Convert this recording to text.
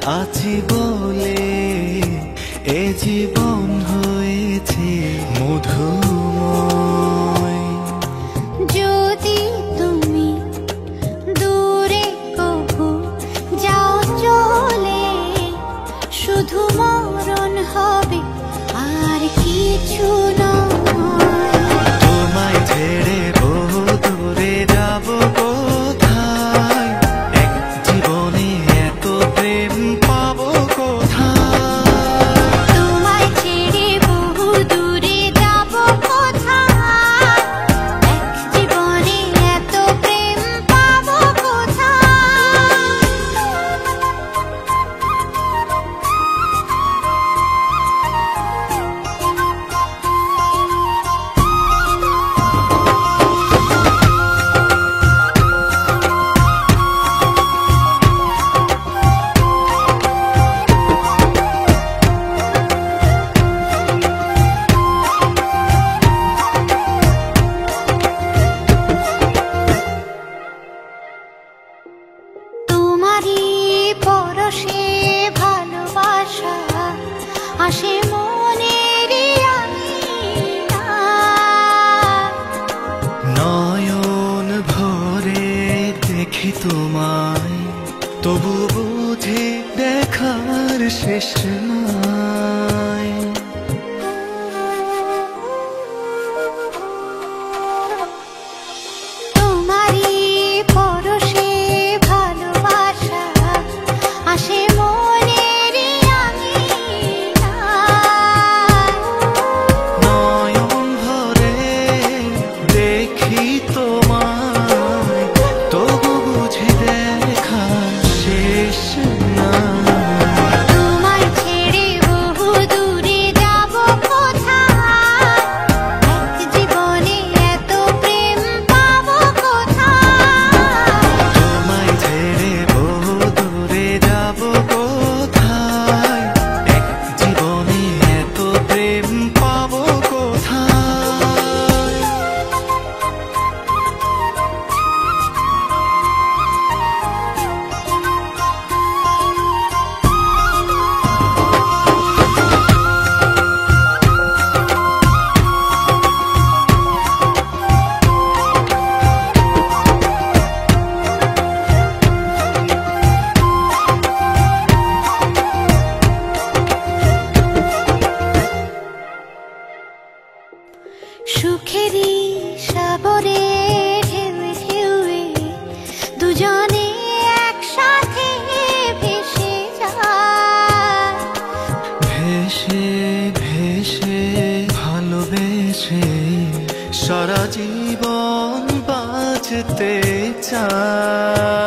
আছি বলে এ জীবন হয়েছে মধুময়। যদি তুমি দূরে কভু যাও চলে, শুধু মরণ হবে আর কিছু নয়। তোমায় ছেড়ে বহু দূরে যাব কোথায়, এক জীবনে এত প্রেম পাবো কোথায়। তোমায় ছেড়ে বহু দূরে যাব কোথায়, এক জীবনে এত প্রেম পাবো কোথায়। তোমারই পরশে ভালোবাসা আসে মনের আঙিনায়। নয়ন ভরে দেখি তোমায়, তবু বুঝি দেখার শেষ নাই। তোমারই পরশে ভালোবাসা আসে মনের আঙিনায়। নয়ন ভরে দেখি তোমায়, তবু বুঝি দেখার শেষ নাই। তোমায় ছেড়ে বহু দূরে যাব কোথায়, এক জীবনে এত প্রেম পাবো কোথায়। তোমায় ছেড়ে বহু দূরে যাব কোথায়, এক জীবনে এত প্রেম পাবো কোথায়। সুখেরই সাগরে ঢেউয়ে ঢেউয়ে দুজনে একসাথে ভেসে যায়। ভেসে ভেসে ভালোবেসে সারা জীবন বাঁচতে চাই।